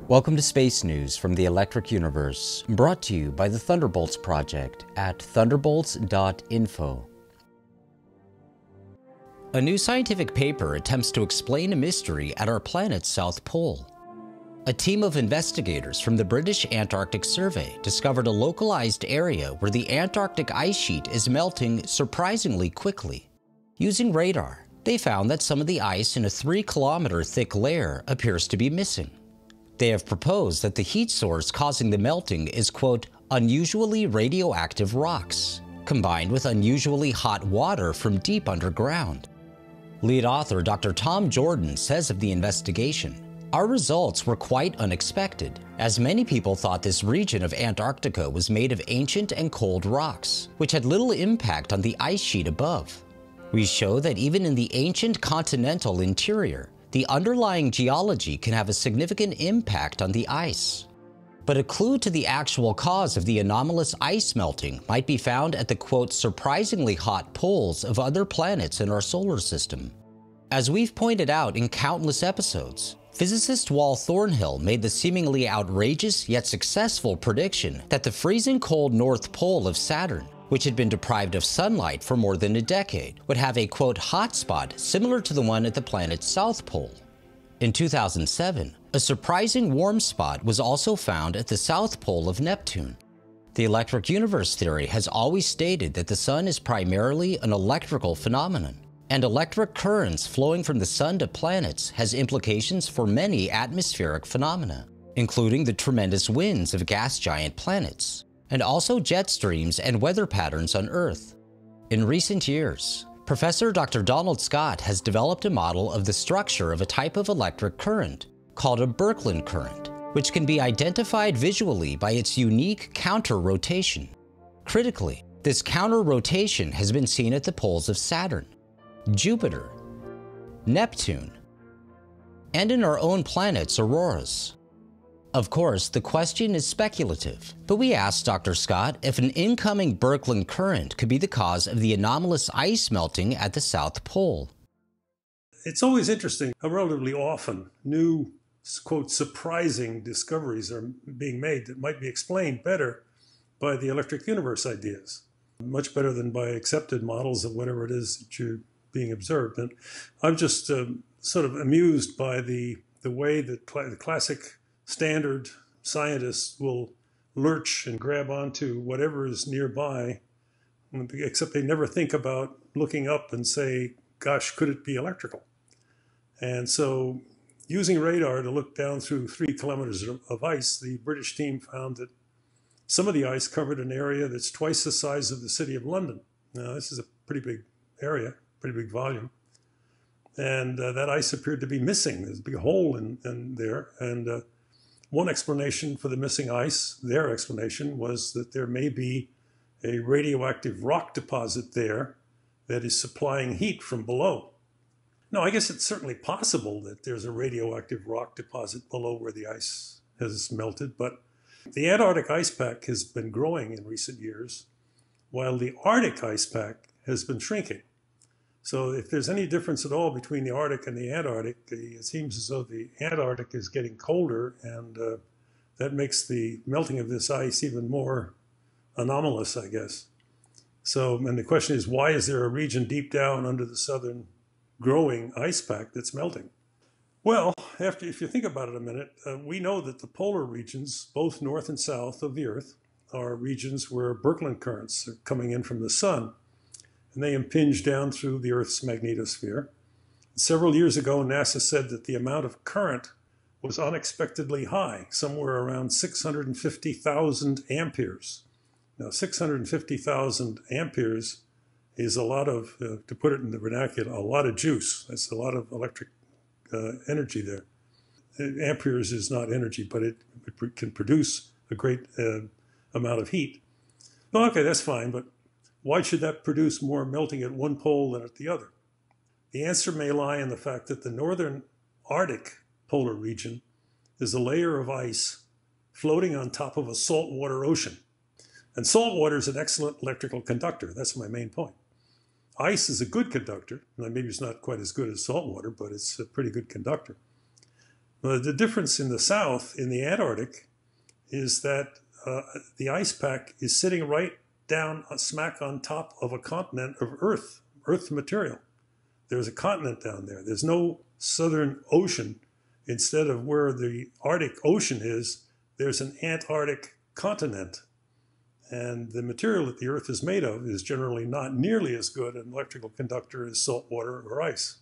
Welcome to Space News from the Electric Universe, brought to you by the Thunderbolts project at thunderbolts.info. A new scientific paper attempts to explain a mystery at our planet's South Pole. A team of investigators from the British Antarctic Survey discovered a localized area where the Antarctic ice sheet is melting surprisingly quickly. Using radar, they found that some of the ice in a 3-kilometer thick layer appears to be missing. They have proposed that the heat source causing the melting is, quote, unusually radioactive rocks, combined with unusually hot water from deep underground. Lead author Dr. Tom Jordan says of the investigation, "Our results were quite unexpected, as many people thought this region of Antarctica was made of ancient and cold rocks, which had little impact on the ice sheet above. We show that even in the ancient continental interior, the underlying geology can have a significant impact on the ice. But a clue to the actual cause of the anomalous ice melting might be found at the, quote, surprisingly hot poles of other planets in our solar system. As we've pointed out in countless episodes, physicist Wal Thornhill made the seemingly outrageous yet successful prediction that the freezing cold North Pole of Saturn, which had been deprived of sunlight for more than a decade, would have a, quote, hotspot similar to the one at the planet's South Pole. In 2007, a surprising warm spot was also found at the South Pole of Neptune. The electric universe theory has always stated that the sun is primarily an electrical phenomenon, and electric currents flowing from the sun to planets has implications for many atmospheric phenomena, including the tremendous winds of gas giant planets, and also jet streams and weather patterns on Earth. In recent years, Professor Dr. Donald Scott has developed a model of the structure of a type of electric current called a Birkeland current, which can be identified visually by its unique counter-rotation. Critically, this counter-rotation has been seen at the poles of Saturn, Jupiter, Neptune, and in our own planet's auroras. Of course, the question is speculative, but we asked Dr. Scott if an incoming Birkeland current could be the cause of the anomalous ice melting at the South Pole. It's always interesting how relatively often new, quote, surprising discoveries are being made that might be explained better by the electric universe ideas, much better than by accepted models of whatever it is that you're being observed. And I'm just sort of amused by the way that the classic standard scientists will lurch and grab onto whatever is nearby, except they never think about looking up and say, gosh, could it be electrical? And so using radar to look down through 3 kilometers of ice, the British team found that some of the ice covered an area that's twice the size of the city of London. Now, this is a pretty big area, pretty big volume. And that ice appeared to be missing. There's a big hole in there. And one explanation for the missing ice, their explanation, was that there may be a radioactive rock deposit there that is supplying heat from below. Now, I guess it's certainly possible that there's a radioactive rock deposit below where the ice has melted, but the Antarctic ice pack has been growing in recent years, while the Arctic ice pack has been shrinking. So if there's any difference at all between the Arctic and the Antarctic, it seems as though the Antarctic is getting colder, and that makes the melting of this ice even more anomalous, I guess. So, and the question is, why is there a region deep down under the southern growing ice pack that's melting? Well, if you think about it a minute, we know that the polar regions, both north and south of the Earth, are regions where Birkeland currents are coming in from the sun, and they impinge down through the Earth's magnetosphere. Several years ago, NASA said that the amount of current was unexpectedly high, somewhere around 650,000 amperes. Now, 650,000 amperes is a lot of, to put it in the vernacular, a lot of juice. That's a lot of electric energy there. Amperes is not energy, but it can produce a great amount of heat. Well, okay, that's fine, but why should that produce more melting at one pole than at the other? The answer may lie in the fact that the northern Arctic polar region is a layer of ice floating on top of a saltwater ocean. And salt water is an excellent electrical conductor. That's my main point. Ice is a good conductor. Maybe it's not quite as good as salt water, but it's a pretty good conductor. The difference in the south, in the Antarctic, is that the ice pack is sitting right down smack on top of a continent of Earth material. There's a continent down there. There's no southern ocean. Instead of where the Arctic Ocean is, there's an Antarctic continent. And the material that the Earth is made of is generally not nearly as good an electrical conductor as salt water or ice.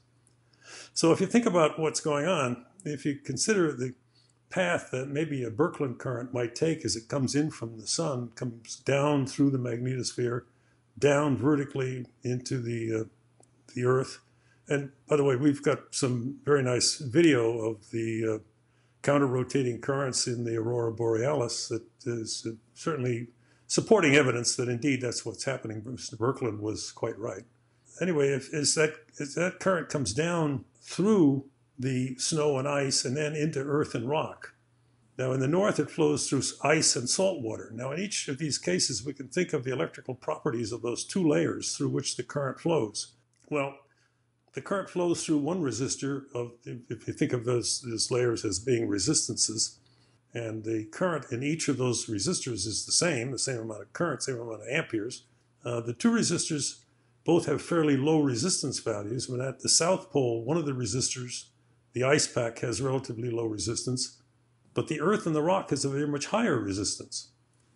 So if you think about what's going on, if you consider the path that maybe a Birkeland current might take as it comes in from the sun, comes down through the magnetosphere, down vertically into the Earth. And by the way, we've got some very nice video of the counter-rotating currents in the aurora borealis that is certainly supporting evidence that indeed that's what's happening. Mr. Birkeland was quite right. Anyway, as that current comes down through the snow and ice and then into earth and rock. Now in the north it flows through ice and salt water. Now in each of these cases we can think of the electrical properties of those two layers through which the current flows. Well, the current flows through one resistor of, if you think of those layers as being resistances, and the current in each of those resistors is the same amount of current, same amount of amperes. The two resistors both have fairly low resistance values. When at the South Pole, one of the resistors, the ice pack, has relatively low resistance, but the earth and the rock has a very much higher resistance.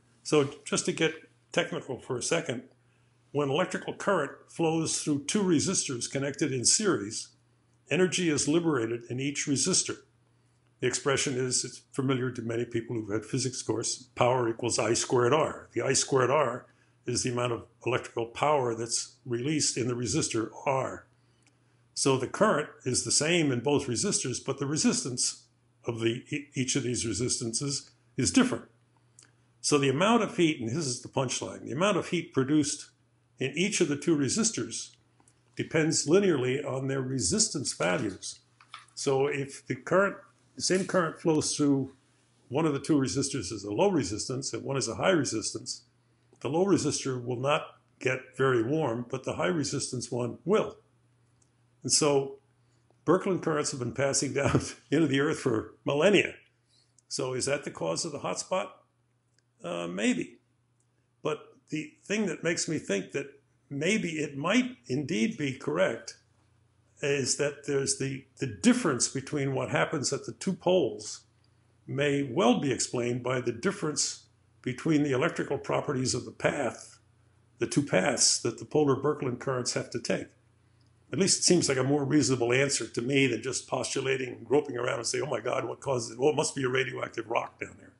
So just to get technical for a second, when electrical current flows through two resistors connected in series, energy is liberated in each resistor. The expression is, it's familiar to many people who've had physics course, power equals I squared R. The I squared R is the amount of electrical power that's released in the resistor R. So the current is the same in both resistors, but the resistance of each of these resistances is different. So the amount of heat, and this is the punchline, the amount of heat produced in each of the two resistors depends linearly on their resistance values. So if the same current flows through one of the two resistors is a low resistance and one is a high resistance, the low resistor will not get very warm, but the high resistance one will. And so Birkeland currents have been passing down into the Earth for millennia. So is that the cause of the hotspot? Maybe. But the thing that makes me think that maybe it might indeed be correct is that there's the difference between what happens at the two poles may well be explained by the difference between the electrical properties of the path, the two paths that the polar Birkeland currents have to take. At least it seems like a more reasonable answer to me than just postulating, groping around and say, oh my God, what causes it? Well, it must be a radioactive rock down there.